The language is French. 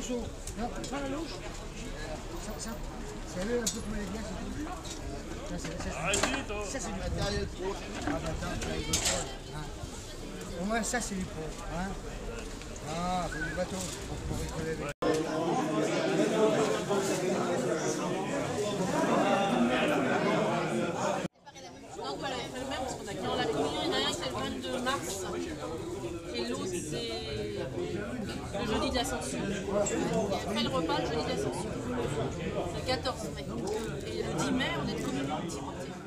morceau. Non, pas la louche. Ça, c'est un peu comme les glaces. Ça, c'est du matériel pro. Ah, bah attends, ça, il veut pas. Hein. Au moins, ça, c'est du pro. Hein. Ah, c'est du bateau. Pour rigoler avec. Donc voilà, on fait le même parce qu'on a quand la première, il y en a un c'est le 22 mars et l'autre c'est le jeudi de l'Ascension. Et après le repas, le jeudi de l'Ascension. C'est le 14 mai. Et le 10 mai, on est de communion petit.